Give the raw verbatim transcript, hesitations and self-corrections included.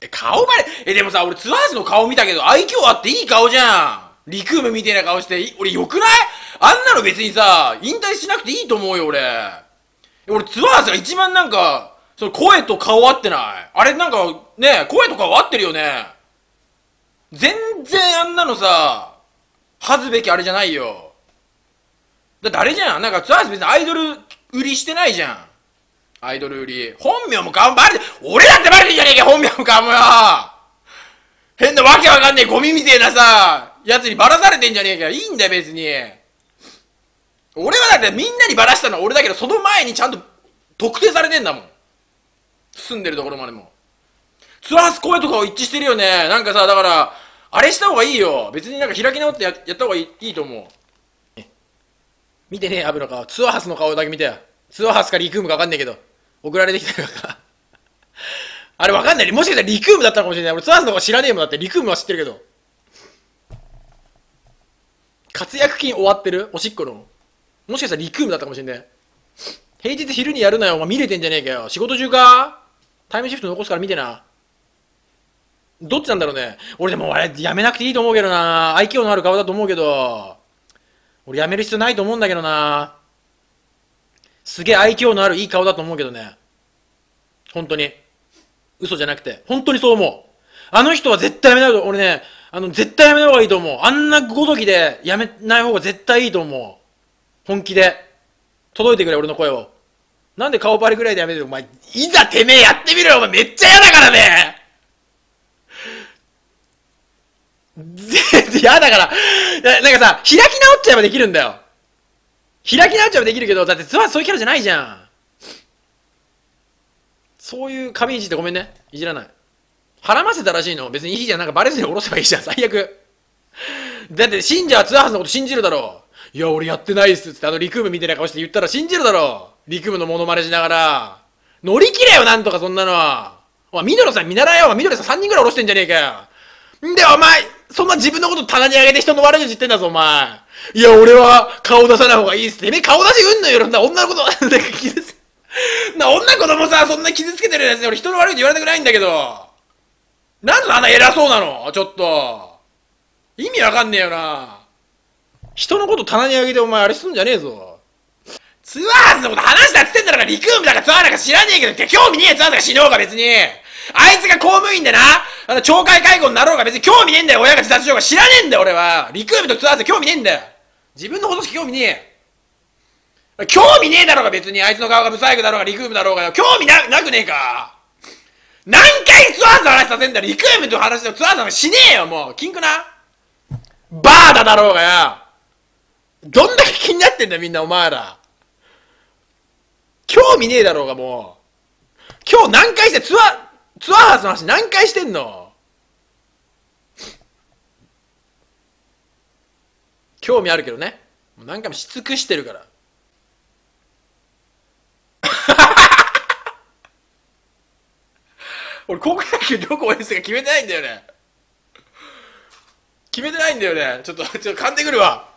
え、顔バレ、え、でもさ、俺ツアーズの顔見たけど、愛嬌あっていい顔じゃん。リクームみたいな顔して、い俺よくない？あんなの別にさ、引退しなくていいと思うよ、俺。俺ツアーズが一番なんか、その声と顔合ってない？あれなんか、ね、声と顔合ってるよね。全然あんなのさ、恥ずべきあれじゃないよ。だってあれじゃん。なんかツアーズ別にアイドル売りしてないじゃん。アイドル売り。本名も顔もバレて、俺だってバレてんじゃねえか、本名も顔もよ。変なわけわかんねえゴミみてえなさ、やつにバラされてんじゃねえかよ。いいんだよ別に。俺はだってみんなにバラしたのは俺だけど、その前にちゃんと特定されてんだもん。住んでるところまでも。ツアース声とかを一致してるよね。なんかさ、だから、あれした方がいいよ。別になんか開き直って や, やった方がい い, いいと思う。見てねえ、アブの顔。ツアーハスの顔だけ見てよ。ツアーハスかリクームかわかんねえけど。送られてきたから。あれわかんない。もしかしたらリクームだったかもしれない。俺ツアーハスの顔知らねえもんだって。リクームは知ってるけど。活躍金終わってるおしっこの。もしかしたらリクームだったかもしれない。平日昼にやるなよ。お前見れてんじゃねえかよ。仕事中か？タイムシフト残すから見てな。どっちなんだろうね。俺でもあれやめなくていいと思うけどな。愛嬌のある顔だと思うけど。俺やめる必要ないと思うんだけどな。すげえ愛嬌のあるいい顔だと思うけどね。本当に。嘘じゃなくて。本当にそう思う。あの人は絶対やめないと、俺ね、あの、絶対やめた方がいいと思う。あんなごときでやめない方が絶対いいと思う。本気で。届いてくれ、俺の声を。なんで顔パリぐらいでやめてる？お前、いざてめえやってみろよ、お前めっちゃ嫌だからね。全然嫌だから。なんかさ、開き直っちゃえばできるんだよ。開き直っちゃえばできるけど、だってツアーそういうキャラじゃないじゃん。そういう紙いじってごめんね。いじらない。絡ませたらしいの。別にいいじゃん。なんかバレずに下ろせばいいじゃん。最悪。だって信者はツアーハスのこと信じるだろう。いや、俺やってないっす。つってあのリクームみたいな顔して言ったら信じるだろう。リクームのモノマネしながら。乗り切れよ、なんとかそんなのは。お前、ミドルさん見習えよ。ミドルさんさんにんぐらい下ろしてんじゃねえかよ。んで、お前、そんな自分のこと棚に上げて人の悪口言ってんだぞ、お前。いや、俺は顔出さない方がいいっす。てめえ顔出しうんのよ。な、女のこと、なんか傷つ、な、女子供さ、そんな傷つけてるやつに俺人の悪口言われたくないんだけど。なんであんな偉そうなのちょっと。意味わかんねえよな。人のこと棚に上げてお前あれすんじゃねえぞ。ツアーズのこと話したっつってんだからリクームだかツアーなんか知らねえけどって興味ねえツアーズが死のうが別に。あいつが公務員でな、あの、懲戒解雇になろうが別に興味ねえんだよ。親が自殺しようが知らねえんだよ俺は。リクームとツアーズ興味ねえんだよ。自分のことしか興味ねえ。興味ねえだろうが別に。あいつの顔がブサイクだろうがリクームだろうがよ。興味な、なくねえか。何回ツアーズの話させんだよ。リクームと話のツアーズなんかしねえよもう。キンクなバーダだろうがよ。どんだけ気になってんだよみんなお前ら。興味ねえだろうがもう。今日何回してツアー、ツアーハウスの話何回してんの？興味あるけどね。もう何回もし尽くしてるから。俺高校野球どこ応援するか決めてないんだよね。決めてないんだよね。ちょっと、ちょっと噛んでくるわ。